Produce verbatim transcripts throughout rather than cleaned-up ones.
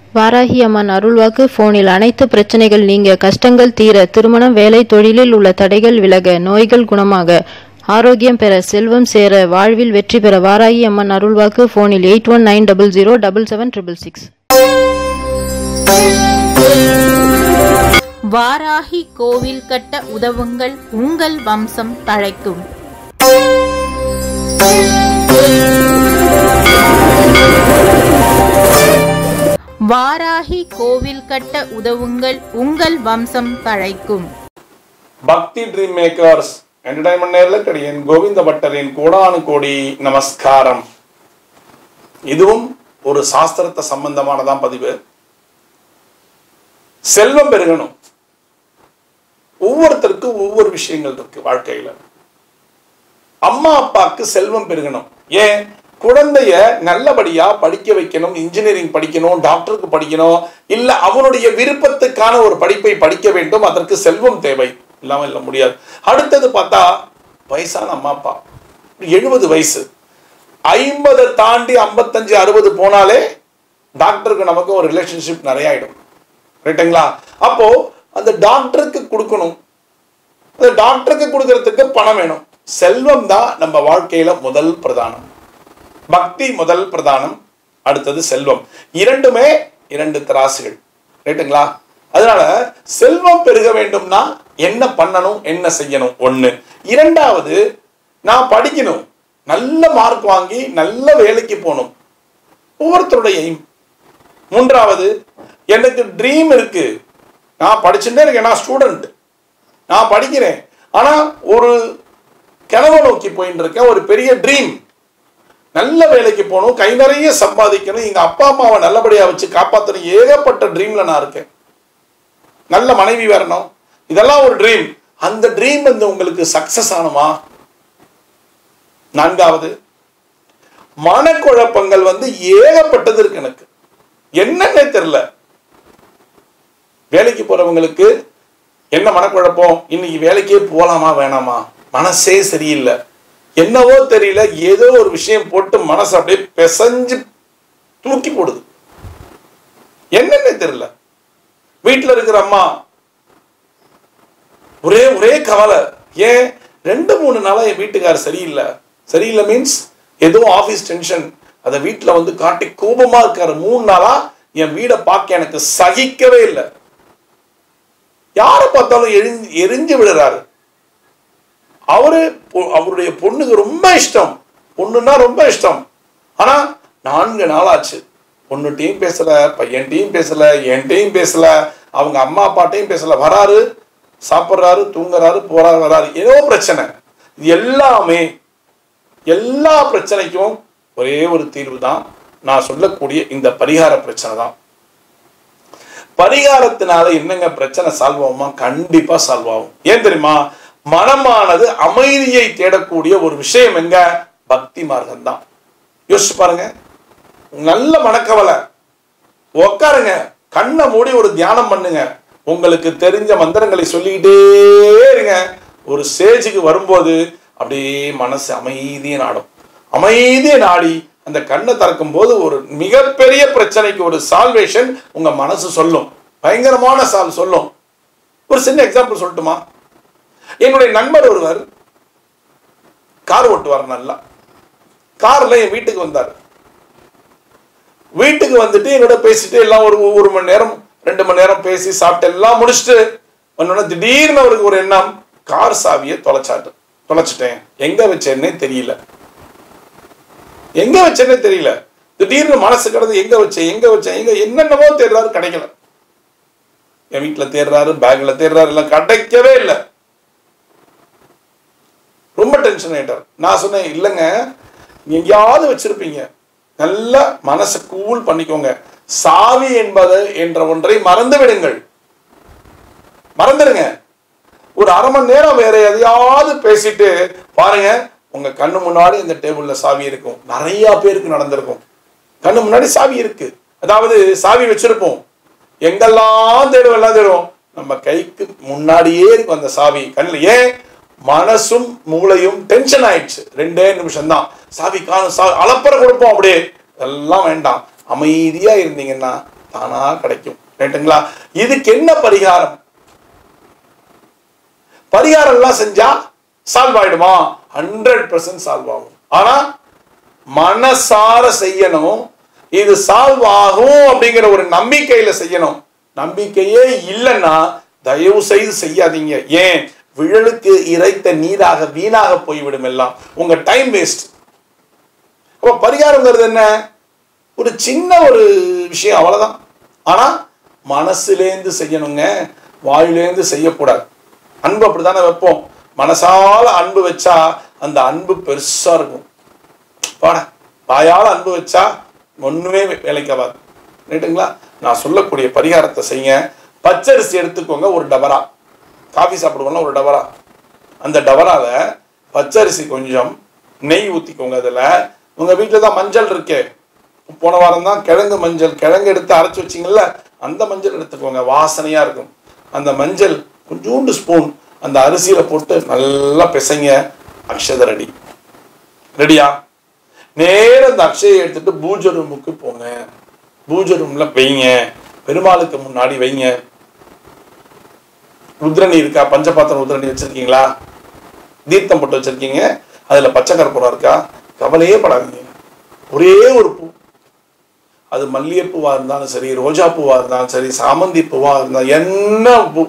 வாராகி அம்மன் அருள்வாக்கு போனில் அனைத்து பிரச்சனைகள் நீங்க, கஷ்டங்கள் தீர, திருமணம், வேலை, தொழிலில் உள்ள தடைகள் விலக, நோய்கள் குணமாக, ஆரோக்கியம் பெற, செல்வம் சேர, வாழ்வில் வெற்றி பெற. வாராகி அம்மன் அருள்வாக்கு போனில் eight one nine double zero double seven triple six. Varahi கோவில் கட்ட உதவுங்கள், உங்கள் வம்சம் தழைக்கும். வாராகி கோவில் கட்ட உதவுங்கள், உங்கள் வம்சம் தழைக்கும். பக்தி ட்ரீம் மேக்கர்ஸ் என்டர்டைன்மெண்ட் நேயர்களுக்கு என் கோவிந்த பட்டரின் கோடானு கோடி நமஸ்காரம். இதுவும் ஒரு சாஸ்திரத்தை சம்பந்தமானதான் பதிவு. செல்வம் பெருகணும். ஒவ்வொருத்தருக்கும் ஒவ்வொரு விஷயங்கள் இருக்கு வாழ்க்கையில. அம்மா அப்பாவுக்கு செல்வம் பெருகணும். ஏன்? குழந்தைய நல்லபடியா படிக்க வைக்கணும், இன்ஜினியரிங் படிக்கணும், டாக்டருக்கு படிக்கணும், இல்ல அவனுடைய விருப்பத்துக்கான ஒரு படிப்பை படிக்க வேண்டும். அதற்கு செல்வம் தேவை, இல்லாம இல்ல முடியாது. அடுத்தது பார்த்தா வயசான அம்மா அப்பா, எழுபது வயசு, ஐம்பதை தாண்டி ஐம்பத்தஞ்சு அறுபது போனாலே டாக்டருக்கு நமக்கு ஒரு ரிலேஷன்ஷிப் நிறைய ஆயிடும். ரைட்டுங்களா? அப்போ அந்த டாக்டருக்கு கொடுக்கணும். அந்த டாக்டருக்கு கொடுக்கறதுக்கு பணம் வேணும். செல்வம் தான் நம்ம வாழ்க்கையில முதல் பிரதானம். பக்தி முதல் பிரதானம், அடுத்தது செல்வம். இரண்டுமே இரண்டு தராசுகள். ரைட்டுங்களா? அதனால செல்வம் பெருக வேண்டும்னா என்ன பண்ணணும், என்ன செய்யணும்? ஒண்ணு. இரண்டாவது, நான் படிக்கணும், நல்ல மார்க் வாங்கி நல்ல வேலைக்கு போகணும், ஒவ்வொருத்தருடைய எய்ம். மூன்றாவது, எனக்கு ட்ரீம் இருக்கு, நான் படிச்சுட்டே இருக்கேன், நான் ஸ்டூடெண்ட், நான் படிக்கிறேன், ஆனா ஒரு கனவை நோக்கி போயிட்டு இருக்கேன், ஒரு பெரிய ட்ரீம், நல்ல வேலைக்கு போகணும், கை நிறைய சம்பாதிக்கணும், எங்க அப்பா அம்மாவை நல்லபடியா வச்சு காப்பாற்றணும், ஏகப்பட்ட ட்ரீம்ல நான் இருக்கேன், நல்ல மனைவி வரணும், இதெல்லாம் ஒரு ட்ரீம். அந்த ட்ரீம் வந்து உங்களுக்கு சக்சஸ் ஆனுமா? நான்காவது, மனக்குழப்பங்கள் வந்து ஏகப்பட்டது இருக்கு. எனக்கு என்னன்னே தெரியல. வேலைக்கு போறவங்களுக்கு என்ன மனக்குழப்பம்? இன்னைக்கு வேலைக்கே போலாமா வேணாமா, மனசே சரியில்லை, என்னவோ தெரியல, ஏதோ ஒரு விஷயம் போட்டு மனசு அப்படியே பிசைஞ்சு தூக்கி போடுது, என்னன்னே தெரியல. வீட்டுல இருக்கிற அம்மா ஒரே ஒரே கவலை. ஏன்? ரெண்டு மூணு நாளா என் வீட்டுக்காரர் சரியில்லை. சரியில்லை மீன்ஸ் ஏதோ ஆபீஸ் டென்ஷன், அதை வீட்டுல வந்து காட்டி கோபமா இருக்காரு. மூணு நாளா என் வீடை பார்க்க எனக்கு சகிக்கவே இல்லை. யாரை பார்த்தாலும் எரிஞ்சு எரிஞ்சு விடுறாரு. அவரு அவருடைய பொண்ணுக்கு ரொம்ப இஷ்டம், பொண்ணுன்னா ரொம்ப இஷ்டம். ஆனா நான்கு நாளாச்சு, பொண்ணுட்டையும் பேசல, பையன்ட்டையும் பேசல, என்கிட்டையும் பேசல, அவங்க அம்மா அப்பாட்டையும் பேசல. வராரு, சாப்பிட்றாரு, தூங்குறாரு, போறாரு, வராரு, ஏதோ பிரச்சனை. இது எல்லாமே எல்லா பிரச்சனைக்கும் ஒரே ஒரு தீர்வு தான், நான் சொல்லக்கூடிய இந்த பரிகார பிரச்சனை தான். பரிகாரத்தினால என்னங்க பிரச்சனை சால்வ் ஆகுமா? கண்டிப்பா சால்வ் ஆகும். ஏன் தெரியுமா? மனமானது அமைதியை தேடக்கூடிய ஒரு விஷயம் எங்க? பக்தி மார்க்கம் தான். யோசிச்சு பாருங்க. நல்ல மனக்கவலை, உட்காருங்க, கண்ணை மூடி ஒரு தியானம் பண்ணுங்க, உங்களுக்கு தெரிஞ்ச மந்திரங்களை சொல்லிக்கிட்டே இருங்க. ஒரு ஸ்டேஜுக்கு வரும்போது அப்படியே மனசு அமைதியை நாடும். அமைதியை நாடி அந்த கண்ணை திறக்கும் போது ஒரு மிகப்பெரிய பிரச்சனைக்கு ஒரு சால்வேஷன் உங்க மனசு சொல்லும், பயங்கரமான சால்வ் சொல்லும். ஒரு சின்ன எக்ஸாம்பிள் சொல்லட்டுமா? என்னுடைய நண்பர் ஒருவர் கார் ஓட்டுவார், நல்லா கார்ல என் வீட்டுக்கு வந்தார். வீட்டுக்கு வந்துட்டு என்னோட பேசிட்டு எல்லாம் ஒரு ஒரு மணி நேரம் ரெண்டு மணி நேரம் பேசி சாப்பிட்டு எல்லாம் முடிச்சுட்டு வந்தோன்னா திடீர்னு அவருக்கு ஒரு எண்ணம், கார் சாவியை தொலைச்சாட்டு தொலைச்சிட்டேன், எங்க வச்சேன்னே தெரியல, எங்க வச்சேன்னே தெரியல. திடீர்னு மனசு கிடந்து எங்க வச்சேன் எங்க வச்சேன் எங்க என்னென்னவோ தேடுறாரு, கிடைக்கல. என் வீட்டுல தேடுறாரு, பேக்ல தேடுறாரு, எல்லாம் கிடைக்கவே இல்லை. ரொம்ப டென்ஷன் ஆயிட்டார். நான் சொன்னேன், இல்லைங்க, எங்கேயாவது வச்சிருப்பீங்க, நல்ல மனசை கூல் பண்ணிக்கோங்க, சாவி என்பது என்ற ஒன்றை மறந்து விடுங்கள், மறந்துடுங்க. ஒரு அரை மணி நேரம் வேற எதையாவது பேசிட்டு பாருங்க, உங்க கண்ணு முன்னாடி இந்த டேபிள்ல சாவி இருக்கும். நிறைய பேருக்கு நடந்திருக்கும், கண்ணு முன்னாடி சாவி இருக்கு, அதாவது சாவி வச்சிருப்போம், எங்கெல்லாம் தேடுவோம், எல்லாம் தேடுவோம், நம்ம கைக்கு முன்னாடியே இருக்கும் அந்த சாவி கண்ணில். ஏன்? மனசும் மூளையும் டென்ஷன் ஆயிடுச்சு. ரெண்டே நிமிஷம் தான், சாவி காணும், சாவி அலப்பற கொடுப்போம், அப்படியே. அதெல்லாம் வேண்டாம். அமைதியா இருந்தீங்கன்னா தானா கிடைக்கும். ரைட்டுங்களா? இதுக்கு என்ன பரிகாரம்? பரிகாரம் எல்லாம் செஞ்சா சால்வ் ஆயிடுமா? ஹண்ட்ரட் பர்சன்ட் சால்வ் ஆகும். ஆனா மனசார செய்யணும். இது சால்வ் ஆகும் அப்படிங்கிற ஒரு நம்பிக்கையில செய்யணும். நம்பிக்கையே இல்லைன்னா தயவு செய்து செய்யாதீங்க. ஏன்? விழலுக்கு இறைத்த நீராக வீணாக போய்விடும் எல்லாம். உங்க டைம் வேஸ்ட். அப்ப பரிகாரம்ங்கிறது என்ன? ஒரு சின்ன ஒரு விஷயம், அவ்வளவுதான். ஆனா மனசுலேருந்து செய்யணுங்க, வாயிலேருந்து செய்யக்கூடாது. அன்பு அப்படித்தானே வைப்போம். மனசால அன்பு வச்சா அந்த அன்பு பெருசா இருக்கும். பாட வாயால அன்பு வச்சா ஒண்ணுமே வேலைக்காவாது. ரைட்டுங்களா? நான் சொல்லக்கூடிய பரிகாரத்தை செய்யுங்க. பச்சரிசி எடுத்துக்கோங்க, ஒரு டபரா. காஃபி சாப்பிடுவோம்ல, ஒரு டபரா. அந்த டபரால பச்சரிசி கொஞ்சம் நெய் ஊற்றிக்கோங்க. அதில் உங்கள் வீட்டில் தான் மஞ்சள் இருக்கே, போன வாரம் தான் கிழங்கு மஞ்சள், கிழங்கு எடுத்து அரைச்சி வச்சிங்கல்ல, அந்த மஞ்சள் எடுத்துக்கோங்க, வாசனையாக இருக்கும். அந்த மஞ்சள் கொஞ்சோண்டு ஸ்பூன் அந்த அரிசியில் போட்டு நல்லா பிசைங்க. அக்ஷதை ரெடி. ரெடியா? நேர அந்த அக்ஷயை எடுத்துட்டு பூஜை ரூமுக்கு போங்க. பூஜை ரூம்ல வைங்க, பெருமாளுக்கு முன்னாடி வைங்க. ருத்ரணி இருக்கா? பஞ்சபாத்திரம் ருத்ரணி வச்சிருக்கீங்களா? தீர்த்தம் போட்டு வச்சிருக்கீங்க, அதுல பச்சை கற்பூரம் இருக்கா? கவலையே படாதீங்க. ஒரே ஒரு பூ, அது மல்லிகைப்பூவா இருந்தாலும் சரி, ரோஜா பூவா இருந்தாலும் சரி, சாமந்தி பூவா இருந்தாலும் என்ன பூ,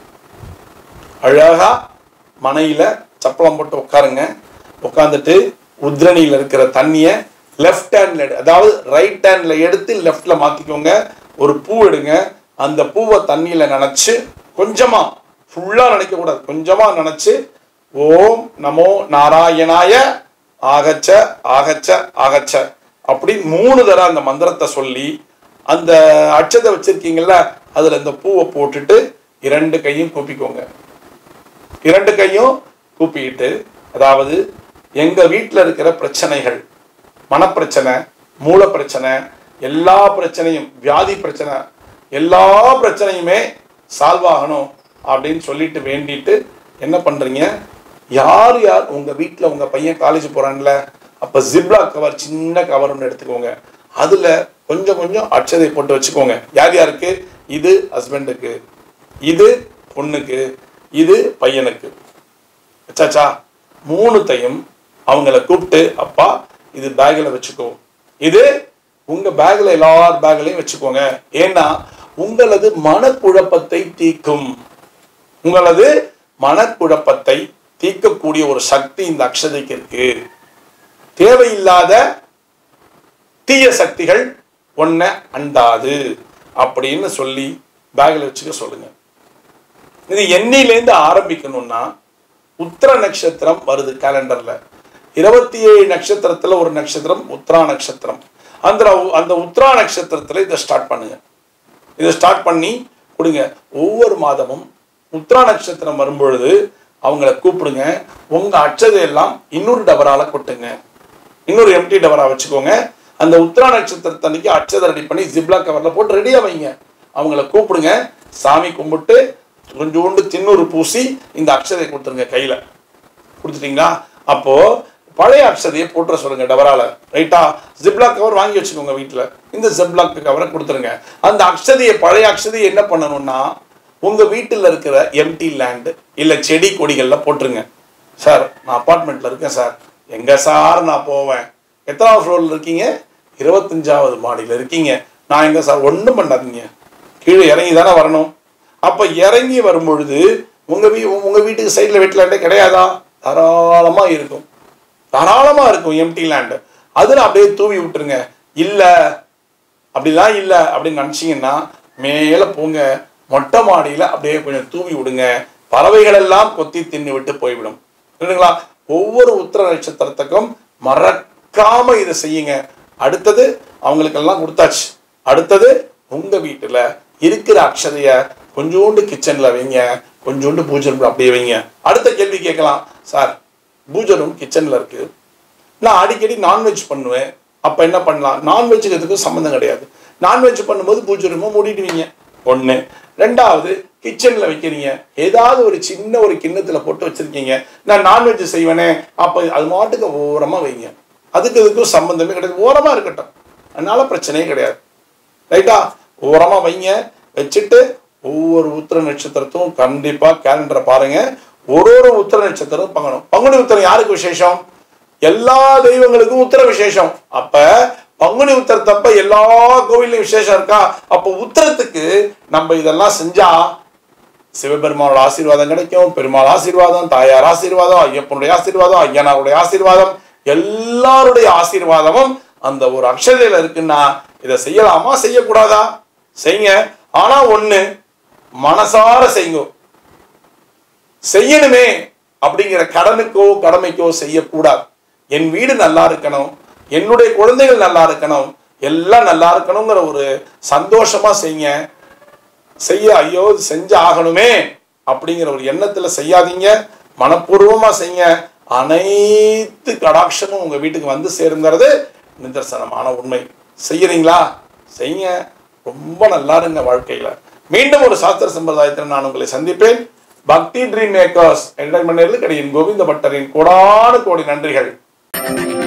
அழகா மனையில சப்பளம் போட்டு உட்காருங்க. உட்காந்துட்டு உத்ரணியில் இருக்கிற தண்ணியை லெஃப்ட் ஹேண்ட்ல, அதாவது ரைட் ஹேண்ட்ல எடுத்து லெஃப்ட்ல மாத்திக்கோங்க. ஒரு பூ எடுங்க, அந்த பூவை தண்ணியில நினைச்சு, கொஞ்சமா, ஃபுல்லா நினைக்க கூடாது, கொஞ்சமா நினைச்சு ஓம் நமோ நாராயணாய ஆகச்ச ஆகச்ச ஆகச்ச அப்படி மூணு தடவை அந்த மந்திரத்தை சொல்லி, அந்த அட்சதை வச்சிருக்கீங்கல்ல அதுல இந்த பூவை போட்டுட்டு இரண்டு கையும் கூப்பிக்கோங்க. இரண்டு கையும் கூப்பிட்டு, அதாவது எங்க வீட்டில் இருக்கிற பிரச்சனைகள், மனப்பிரச்சனை, மூல பிரச்சனை, எல்லா பிரச்சனையும், வியாதி பிரச்சனை, எல்லா பிரச்சனையுமே சால்வ் ஆகணும் அப்படின்னு சொல்லிட்டு வேண்டிட்டு என்ன பண்றீங்க? யார் யார் உங்க வீட்டில் உங்க பையன் காலேஜ் போறான்ல, அப்ப ஜிப்லா கவர், சின்ன கவர் ஒன்று எடுத்துக்கோங்க. அதுல கொஞ்சம் கொஞ்சம் அட்சதை போட்டு வச்சுக்கோங்க. யார் யாருக்கு? இது ஹஸ்பண்டுக்கு, இது பொண்ணுக்கு, இது பையனுக்கு. வச்சாச்சா? மூணுத்தையும் அவங்கள கூப்பிட்டு, அப்பா இது பேக்ல வச்சுக்கோ, இது உங்க பேக்ல எல்லார் பேக்லையும் வச்சுக்கோங்க. ஏன்னா உங்களது மனக்குழப்பத்தை தீர்க்கும். உங்களது மனக்குழப்பத்தை தீர்க்கக்கூடிய ஒரு சக்தி இந்த அக்ஷதைக்கு இருக்கு. தேவையில்லாத தீய சக்திகள் ஒன்ன அண்டாது அப்படின்னு சொல்லி பேக்ல வச்சுக்க சொல்லுங்க. இது எண்ணிலேருந்து ஆரம்பிக்கணும்னா, உத்திர நட்சத்திரம் வருது கேலண்டர்ல. இருபத்தி ஏழு நட்சத்திரத்துல ஒரு நட்சத்திரம் உத்திரா நட்சத்திரம். அந்த அந்த உத்திரா நட்சத்திரத்துல இதை ஸ்டார்ட் பண்ணுங்க. இதை ஸ்டார்ட் பண்ணி கொடுங்க. ஒவ்வொரு மாதமும் உத்திரா நட்சத்திரம் வரும்பொழுது அவங்கள கூப்பிடுங்க. உங்க அட்சதையெல்லாம் இன்னொரு டபரால கொட்டுங்க. இன்னொரு எம்டி டபரா வச்சுக்கோங்க. அந்த உத்திரா நட்சத்திரத்தன்னைக்கு அட்சதை ரெடி பண்ணி ஜிப்லா கவர்ல போட்டு ரெடியா வைங்க. அவங்கள கூப்பிடுங்க. சாமி கும்பிட்டு கொஞ்சோண்டு தின்னூறு பூசி இந்த அக்ஷதையை கொடுத்துருங்க. கையில கொடுத்துட்டீங்களா? அப்போ பழைய அக்ஷதையை போட்டுற சொல்லுங்க டபரால. ரைட்டா? ஜிப்லா கவர் வாங்கி வச்சுக்கோங்க வீட்டுல. இந்த ஜிப்லா கவரை கொடுத்துருங்க. அந்த அக்ஷதையை, பழைய அக்ஷதையை என்ன பண்ணணும்னா, உங்க வீட்டுல இருக்கிற எம்டி லேண்ட் இல்ல செடி கொடிகள்ல போட்டுருங்க. சார் நான் அப்பார்ட்மெண்ட்ல இருக்கேன் சார். எங்க சார் நான் போவேன்? எத்தனாவது ஃப்ளோர்ல இருக்கீங்க? இருபத்தஞ்சாவது மாடியில இருக்கீங்க. நான் எங்க சார்? ஒன்றும் பண்ணாதீங்க, கீழே இறங்கி தானே வரணும். அப்ப இறங்கி வரும்பொழுது உங்க வீ உங்க வீட்டுக்கு சைட்ல வெட் லேண்டே கிடையாதா? தாராளமா இருக்கும், தாராளமா இருக்கும் எம்டி லேண்ட். அதுல அப்படியே தூவி விட்டுருங்க. இல்ல அப்படிலாம் இல்ல அப்படின்னு நினைச்சீங்கன்னா மேல போங்க, மொட்டை மாடியில அப்படியே கொஞ்சம் தூவி விடுங்க. பறவைகள் எல்லாம் கொத்தி தின்னு விட்டு போய்விடும். இல்லைங்களா? ஒவ்வொரு உத்திர நட்சத்திரத்துக்கும் மறக்காம இதை செய்யுங்க. அடுத்தது அவங்களுக்கெல்லாம் கொடுத்தாச்சு. அடுத்தது உங்க வீட்டுல இருக்கிற அக்ஷதைய கொஞ்சோண்டு கிச்சன்ல வைங்க, கொஞ்சோண்டு பூஜை ரூம் அப்படியே வைங்க. அடுத்த கேள்வி கேட்கலாம், சார் பூஜை ரூம் கிச்சன்ல இருக்கு, நான் அடிக்கடி நான்வெஜ் பண்ணுவேன், அப்ப என்ன பண்ணலாம்? நான்வெஜ்ஜுக்கு எதுக்கும் சம்மந்தம் கிடையாது. நான்வெஜ் பண்ணும்போது பூஜை ரூமை மூடிடுவீங்க. ஒண்ணு. ரெண்டாவது, கிச்சன்ல வைக்கிறீங்க, ஏதாவது ஒரு சின்ன ஒரு கிண்ணத்துல போட்டு வச்சிருக்கீங்க, நான் நான்வெஜ் செய்வேனே, அப்ப அது மாட்டுக்கு ஓரமா வைங்க. அதுக்கு இதுக்கும் சம்பந்தமே கிடையாது, ஓரமா இருக்கட்டும், அதனால பிரச்சனையே கிடையாது. ரைட்டா? ஓரமா வைங்க. வச்சுட்டு ஒவ்வொரு உத்திர நட்சத்திரத்தும் கண்டிப்பா கேலண்டரை பாருங்க. ஒரு ஒரு உத்திர நட்சத்திரம் பங்கணும். பங்குனி உத்திரம் யாருக்கு விசேஷம்? எல்லா தெய்வங்களுக்கும் உத்திர விசேஷம். அப்ப பங்குனி உத்திரத்தப்ப எல்லா கோவிலையும் விசேஷம் இருக்கா? அப்போ உத்திரத்துக்கு நம்ம இதெல்லாம் செஞ்சா சிவபெருமானோட ஆசீர்வாதம் கிடைக்கும். பெருமாள் ஆசீர்வாதம், தாயார் ஆசீர்வாதம், ஐயப்பனுடைய ஆசீர்வாதம், ஐயனாருடைய ஆசீர்வாதம், எல்லாருடைய ஆசீர்வாதமும் அந்த ஒரு அக்ஷதையில இருக்குன்னா இதை செய்யலாமா செய்யக்கூடாதா? செய்யுங்க. ஆனா ஒண்ணு, மனசார செய்யுங்க. செய்யணுமே அப்படிங்கிற கடனுக்கோ கடமைக்கோ செய்யக்கூடாது. என் வீடு நல்லா இருக்கணும், என்னுடைய குழந்தைகள் நல்லா இருக்கணும், எல்லாம் நல்லா இருக்கணுங்கிற ஒரு சந்தோஷமா செய்யுங்க. செய்ய ஐயோ செஞ்சு ஆகணுமே அப்படிங்கிற ஒரு எண்ணத்துல செய்யாதீங்க. மனப்பூர்வமா செய்யுங்க. அனைத்து கடாட்சமும் உங்க வீட்டுக்கு வந்து சேருங்கிறது நிதர்சனமான உண்மை. செய்யறீங்களா? செய்யுங்க. ரொம்ப நல்லா இருங்க வாழ்க்கையில. மீண்டும் ஒரு சாஸ்திர சம்பிரதாயத்தில் நான் உங்களை சந்திப்பேன். Bhakti dream makers entertainment Govinda பட்டரின் கோடானு கோடி நன்றிகள்.